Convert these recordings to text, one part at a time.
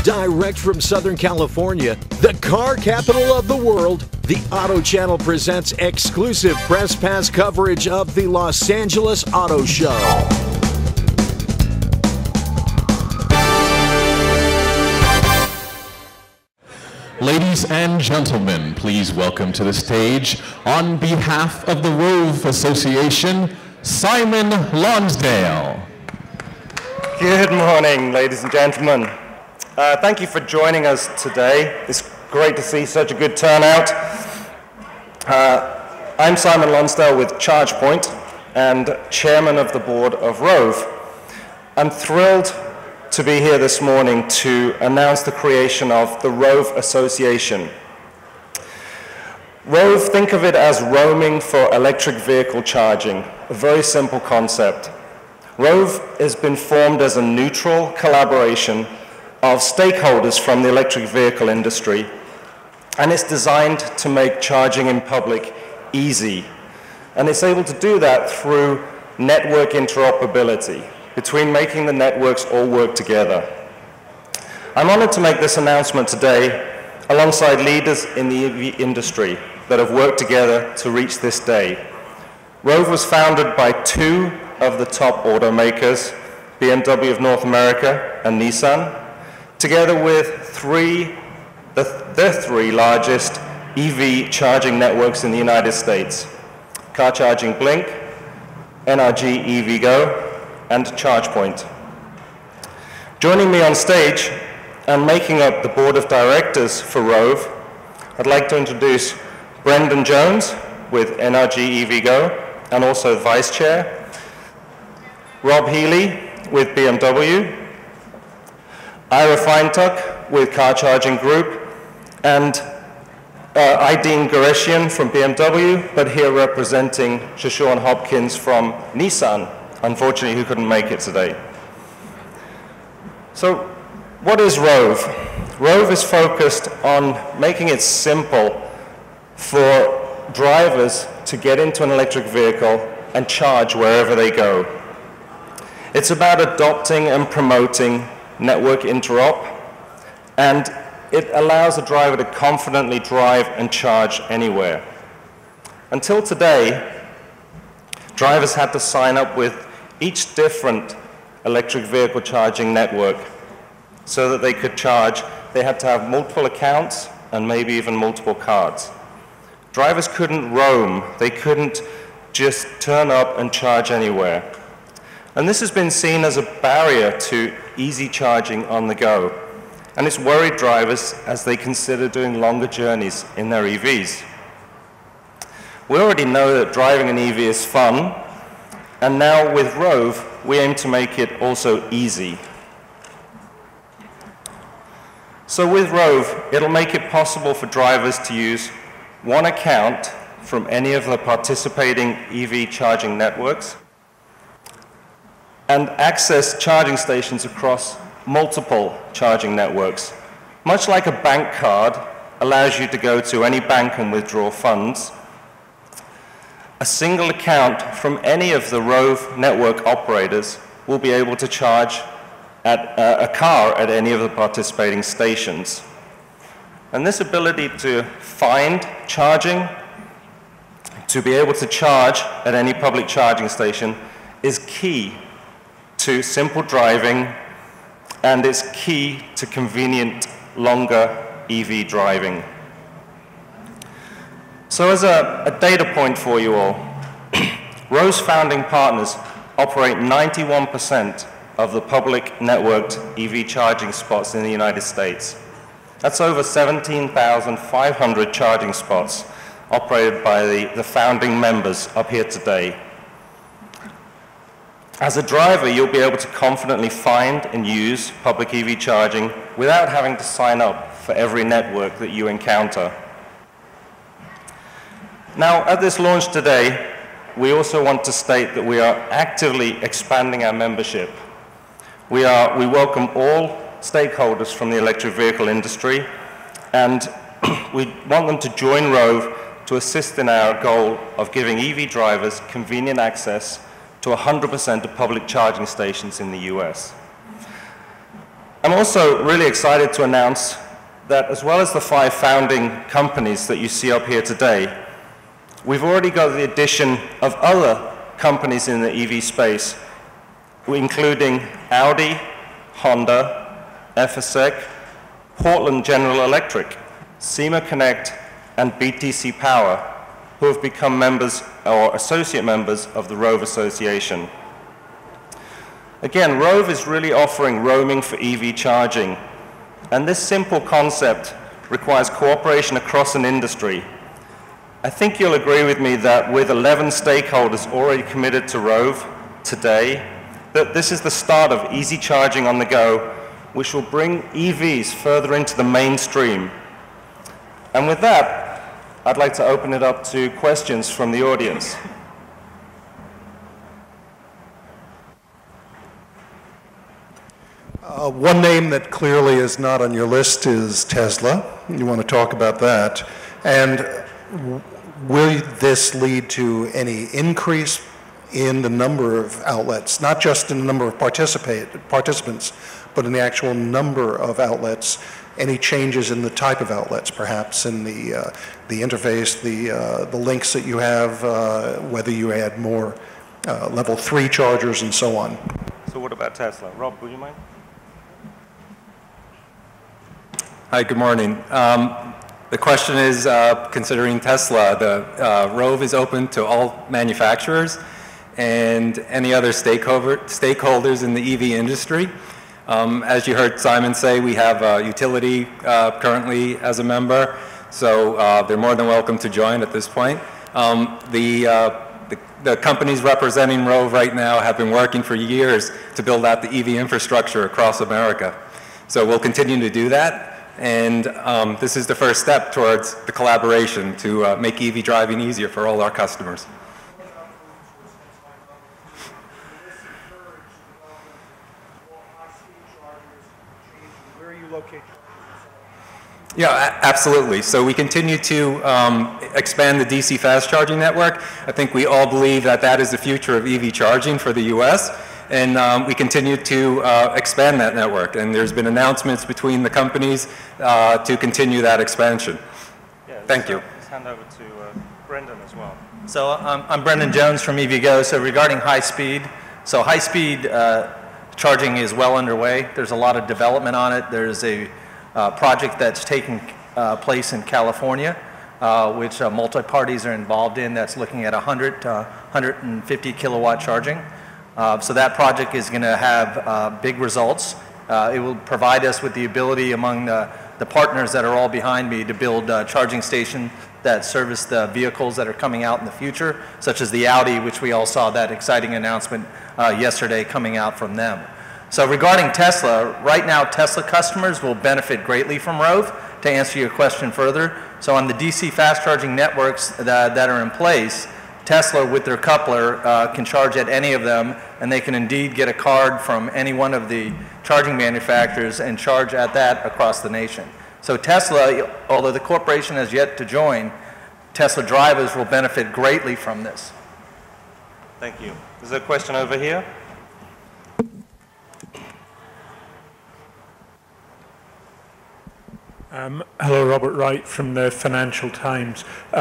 Direct from Southern California, the car capital of the world, the Auto Channel presents exclusive press pass coverage of the Los Angeles Auto Show. Ladies and gentlemen, please welcome to the stage, on behalf of the ROEV Association, Simon Lonsdale. Good morning, ladies and gentlemen. Thank you for joining us today. It's great to see such a good turnout. I'm Simon Lonsdale with ChargePoint and chairman of the board of ROEV. I'm thrilled to be here this morning to announce the creation of the ROEV Association. ROEV, think of it as roaming for electric vehicle charging, a very simple concept. ROEV has been formed as a neutral collaboration of stakeholders from the electric vehicle industry, and it's designed to make charging in public easy. And it's able to do that through network interoperability, between making the networks all work together. I'm honored to make this announcement today alongside leaders in the EV industry that have worked together to reach this day. ROEV was founded by two of the top automakers, BMW of North America and Nissan, together with the three largest EV charging networks in the United States: Car Charging Blink, NRG EVgo, and ChargePoint. Joining me on stage and making up the board of directors for ROEV, I'd like to introduce Brendan Jones with NRG EVgo and also vice chair, Rob Healy with BMW, Ira Feintuck with Car Charging Group, and Aydin Goreshian from BMW, but here representing Shashawn Hopkins from Nissan, unfortunately who couldn't make it today. So what is ROEV? ROEV is focused on making it simple for drivers to get into an electric vehicle and charge wherever they go. It's about adopting and promoting network interop, and it allows a driver to confidently drive and charge anywhere. Until today, drivers had to sign up with each different electric vehicle charging network so that they could charge. They had to have multiple accounts and maybe even multiple cards. Drivers couldn't roam. They couldn't just turn up and charge anywhere. And this has been seen as a barrier to easy charging on the go. And it's worried drivers as they consider doing longer journeys in their EVs. We already know that driving an EV is fun, and now with ROEV, we aim to make it also easy. So with ROEV, it'll make it possible for drivers to use one account from any of the participating EV charging networks and access charging stations across multiple charging networks. Much like a bank card allows you to go to any bank and withdraw funds, a single account from any of the ROEV network operators will be able to charge at a car at any of the participating stations. And this ability to find charging, to be able to charge at any public charging station, is key to simple driving, and it's key to convenient, longer EV driving. So as a data point for you all, ROEV's founding partners operate 91% of the public networked EV charging spots in the United States. That's over 17,500 charging spots operated by the founding members up here today. As a driver, you'll be able to confidently find and use public EV charging without having to sign up for every network that you encounter. Now, at this launch today, we also want to state that we are actively expanding our membership. We welcome all stakeholders from the electric vehicle industry, and we want them to join ROEV to assist in our goal of giving EV drivers convenient access to 100% of public charging stations in the US. I'm also really excited to announce that as well as the 5 founding companies that you see up here today, we've already got the addition of other companies in the EV space, including Audi, Honda, Efacec, Portland General Electric, SEMA Connect, and BTC Power, who have become members or associate members of the ROEV Association. Again, ROEV is really offering roaming for EV charging, and this simple concept requires cooperation across an industry. I think you'll agree with me that with 11 stakeholders already committed to ROEV today, that this is the start of easy charging on the go, which will bring EVs further into the mainstream. And with that, I'd like to open it up to questions from the audience. One name that clearly is not on your list is Tesla. You want to talk about that. And will this lead to any increase in the number of outlets, not just in the number of participants, but in the actual number of outlets? Any changes in the type of outlets, perhaps, in the interface, the links that you have, whether you add more level 3 chargers and so on? So what about Tesla? Rob, would you mind? Hi, good morning. The question is, considering Tesla, the ROEV is open to all manufacturers and any other stakeholders in the EV industry. As you heard Simon say, we have a utility currently as a member, so they're more than welcome to join at this point. The companies representing ROEV right now have been working for years to build out the EV infrastructure across America. So we'll continue to do that. And this is the first step towards the collaboration to make EV driving easier for all our customers. Where are you located? Yeah, absolutely. So we continue to expand the DC fast charging network. I think we all believe that that is the future of EV charging for the US. And we continue to expand that network. And there's been announcements between the companies to continue that expansion. Yeah, thank you. Let's hand over to Brendan as well. So I'm Brendan Jones from EVgo. So regarding high speed, charging is well underway. There's a lot of development on it. There's a project that's taking place in California, which multi-parties are involved in, that's looking at 100 to 150 kilowatt charging. So that project is going to have big results. It will provide us with the ability among the partners that are all behind me to build charging stations that service the vehicles that are coming out in the future, such as the Audi, which we all saw that exciting announcement yesterday coming out from them. So regarding Tesla, right now Tesla customers will benefit greatly from ROEV. To answer your question further, so on the DC fast charging networks that are in place, Tesla with their coupler can charge at any of them, and they can indeed get a card from any one of the charging manufacturers and charge at that across the nation. So Tesla, although the corporation has yet to join, Tesla drivers will benefit greatly from this. Thank you. Is there a question over here? Hello, Robert Wright from the Financial Times.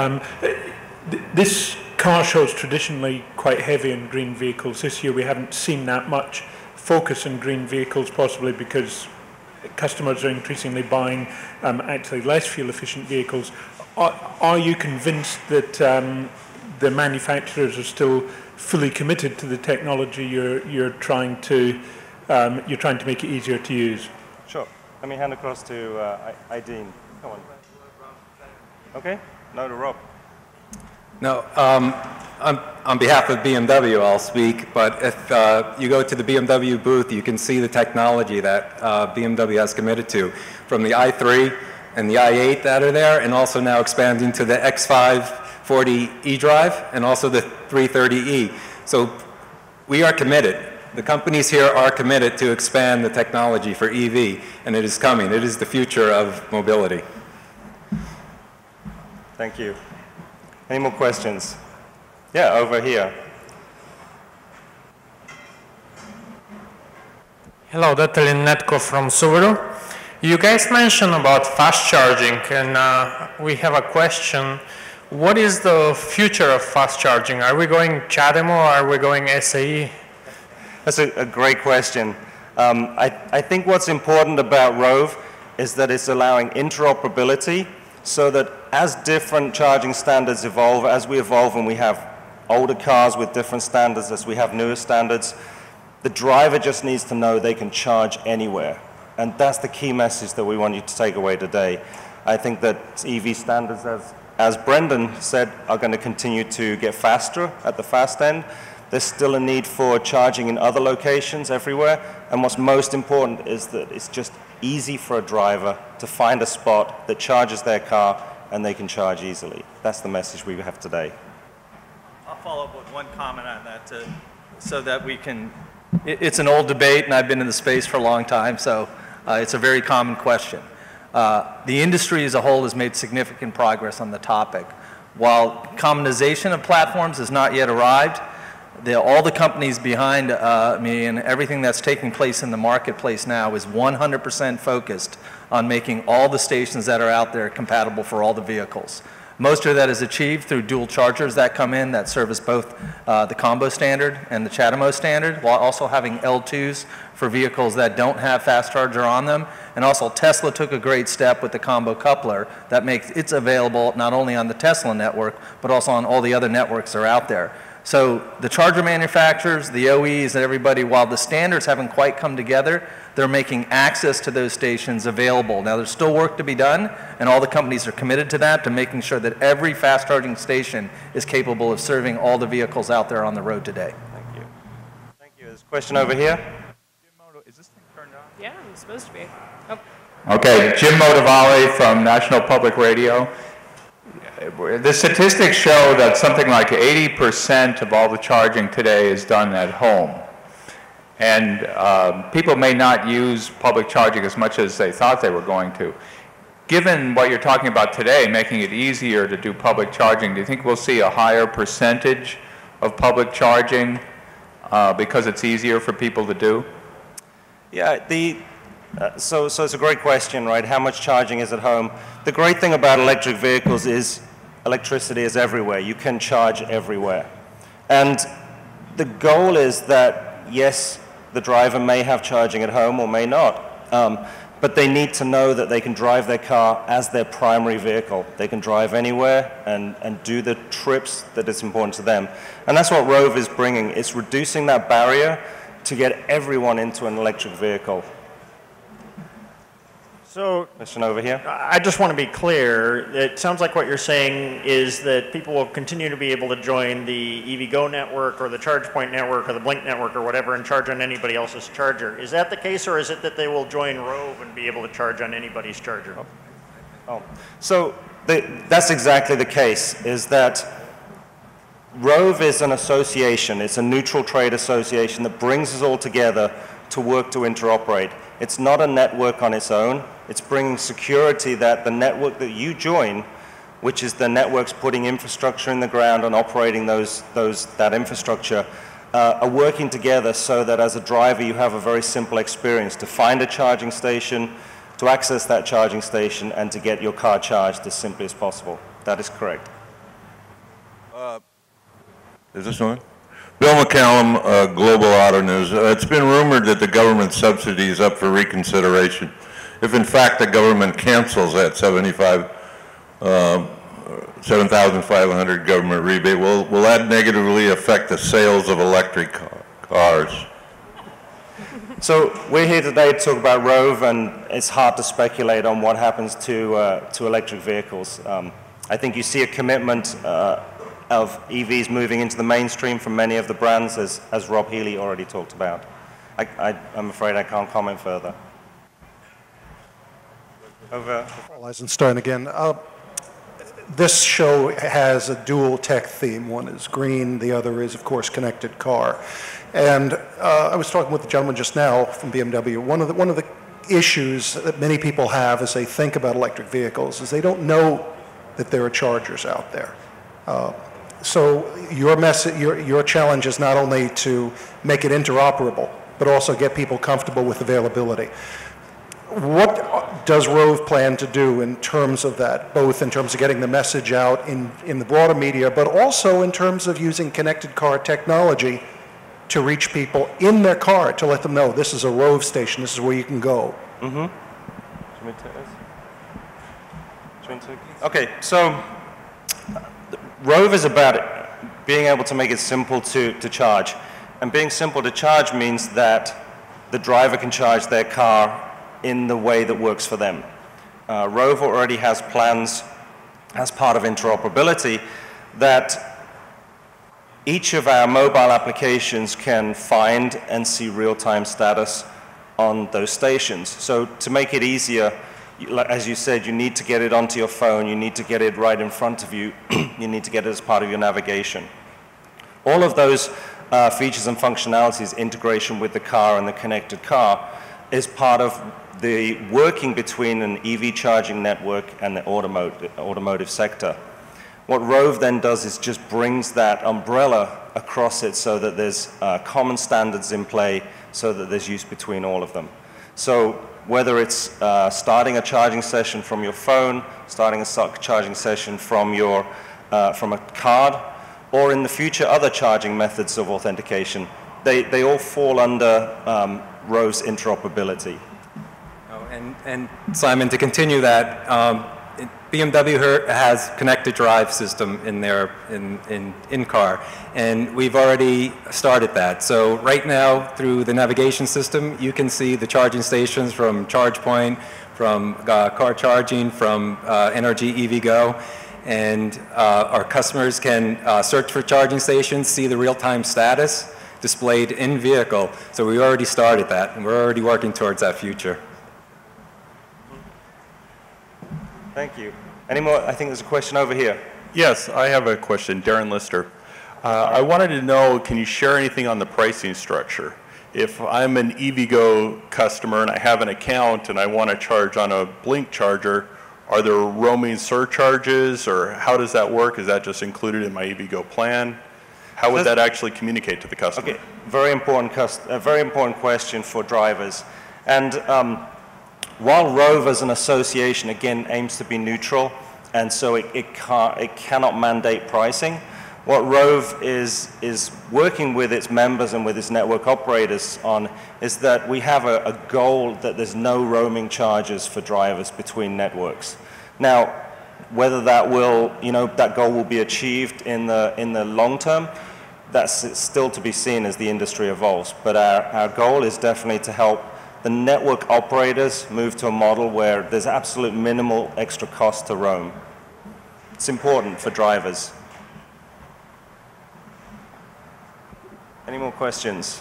This car show is traditionally quite heavy on green vehicles. This year we haven't seen that much focus on green vehicles, possibly because customers are increasingly buying actually less fuel efficient vehicles. Are you convinced that the manufacturers are still fully committed to the technology you're trying to make it easier to use? Sure. Let me hand across to Aideen. Come on. Okay? No, to Rob. No, on behalf of BMW, I'll speak, but if you go to the BMW booth, you can see the technology that BMW has committed to, from the i3 and the i8 that are there, and also now expanding to the X540 eDrive and also the 330e. So we are committed. The companies here are committed to expand the technology for EV, and it is coming. It is the future of mobility. Thank you. Any more questions? Yeah, over here. Hello, Detlin Netko from Subaru. You guys mentioned about fast charging, and we have a question. What is the future of fast charging? Are we going CHAdeMO or are we going SAE? That's a great question. I think what's important about ROEV is that it's allowing interoperability so that as different charging standards evolve, as we evolve and we have older cars with different standards, as we have newer standards, the driver just needs to know they can charge anywhere. And that's the key message that we want you to take away today. I think that EV standards, as Brendan said, are going to continue to get faster at the fast end. There's still a need for charging in other locations everywhere. And what's most important is that it's just easy for a driver to find a spot that charges their car and they can charge easily. That's the message we have today. I'll follow up with one comment on that so that we can, it's an old debate and I've been in the space for a long time, so it's a very common question. The industry as a whole has made significant progress on the topic. While commonization of platforms has not yet arrived, all the companies behind me and everything that's taking place in the marketplace now is 100% focused on making all the stations that are out there compatible for all the vehicles. Most of that is achieved through dual chargers that come in that service both the combo standard and the CHAdeMO standard, while also having L2s for vehicles that don't have fast charger on them. And also Tesla took a great step with the combo coupler that makes it available not only on the Tesla network, but also on all the other networks that are out there. So the charger manufacturers, the OEs, and everybody, while the standards haven't quite come together, they're making access to those stations available. Now there's still work to be done, and all the companies are committed to that, to making sure that every fast charging station is capable of serving all the vehicles out there on the road today. Thank you. Thank you. There's a question over here. Is this thing turned on? Yeah, it's supposed to be. Oh. Okay, Jim Motivale from National Public Radio. The statistics show that something like 80% of all the charging today is done at home. And people may not use public charging as much as they thought they were going to. Given what you're talking about today, making it easier to do public charging, do you think we'll see a higher percentage of public charging because it's easier for people to do? Yeah, so it's a great question, right? How much charging is at home? The great thing about electric vehicles is electricity is everywhere. You can charge everywhere. And the goal is that, yes, the driver may have charging at home or may not, but they need to know that they can drive their car as their primary vehicle. They can drive anywhere and do the trips that is important to them. And that's what ROEV is bringing. It's reducing that barrier to get everyone into an electric vehicle. So, question over here. I just want to be clear. It sounds like what you're saying is that people will continue to be able to join the EVgo network or the ChargePoint network or the Blink network or whatever and charge on anybody else's charger. Is that the case, or is it that they will join ROEV and be able to charge on anybody's charger? So that's exactly the case, is that ROEV is an association. It's a neutral trade association that brings us all together to work to interoperate. It's not a network on its own. It's bringing security that the network that you join, which is the networks putting infrastructure in the ground and operating that infrastructure, are working together so that as a driver you have a very simple experience to find a charging station, to access that charging station, and to get your car charged as simply as possible. That is correct. Is this on? Bill McCallum, Global Auto News. It's been rumored that the government subsidy is up for reconsideration. If in fact the government cancels that 7,500 government rebate, will that negatively affect the sales of electric cars? So we're here today to talk about ROEV, and it's hard to speculate on what happens to electric vehicles. I think you see a commitment of EVs moving into the mainstream from many of the brands, as Rob Healy already talked about. I'm afraid I can't comment further. Over. Eisenstein again. This show has a dual tech theme. One is green, the other is, of course, connected car. And I was talking with the gentleman just now from BMW. One of the issues that many people have as they think about electric vehicles is they don't know that there are chargers out there. So your challenge is not only to make it interoperable, but also get people comfortable with availability. What does ROEV plan to do in terms of that, both in terms of getting the message out in the broader media, but also in terms of using connected car technology to reach people in their car to let them know this is a ROEV station, this is where you can go? Mm-hmm. Okay, so ROEV is about being able to make it simple to charge. And being simple to charge means that the driver can charge their car in the way that works for them. ROEV already has plans as part of interoperability that each of our mobile applications can find and see real-time status on those stations. So to make it easier, as you said, you need to get it onto your phone, you need to get it right in front of you, you need to get it as part of your navigation. All of those features and functionalities, integration with the car and the connected car, is part of the working between an EV charging network and the automotive sector. What ROEV then does is just brings that umbrella across it so that there's common standards in play so that there's use between all of them. So whether it's starting a charging session from your phone, starting a charging session from a card, or in the future other charging methods of authentication, they all fall under ROEV's interoperability. And Simon, to continue that, BMW has connected drive system in their in-car, and we've already started that. So right now, through the navigation system, you can see the charging stations from ChargePoint, from car charging, from NRG EVgo, and our customers can search for charging stations, see the real-time status displayed in vehicle. So we already started that, and we're already working towards that future. Thank you. Any more? I think there's a question over here. Yes, I have a question. Darren Lister. I wanted to know, can you share anything on the pricing structure? If I'm an EVgo customer and I have an account and I want to charge on a Blink charger, are there roaming surcharges, or how does that work? Is that just included in my EVgo plan? How would that actually communicate to the customer? Okay, very important question for drivers. And while ROEV as an association, again, aims to be neutral, and so it cannot mandate pricing, what ROEV is working with its members and with its network operators on is that we have a goal that there's no roaming charges for drivers between networks. Now, whether that will, that goal will be achieved in the long term, that's still to be seen as the industry evolves. But our goal is definitely to help the network operators move to a model where there's absolute minimal extra cost to roam. It's important for drivers. Any more questions?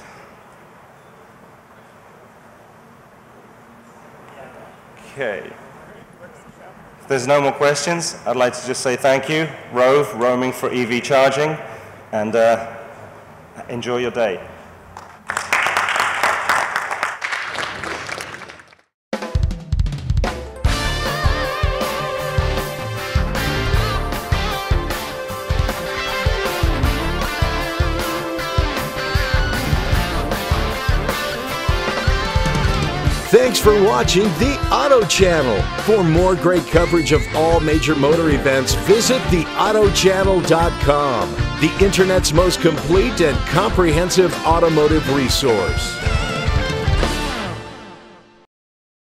Okay. If there's no more questions, I'd like to just say thank you, ROEV, Roaming for EV Charging, and enjoy your day. Thanks for watching the Auto Channel. For more great coverage of all major motor events, visit theautochannel.com, the internet's most complete and comprehensive automotive resource.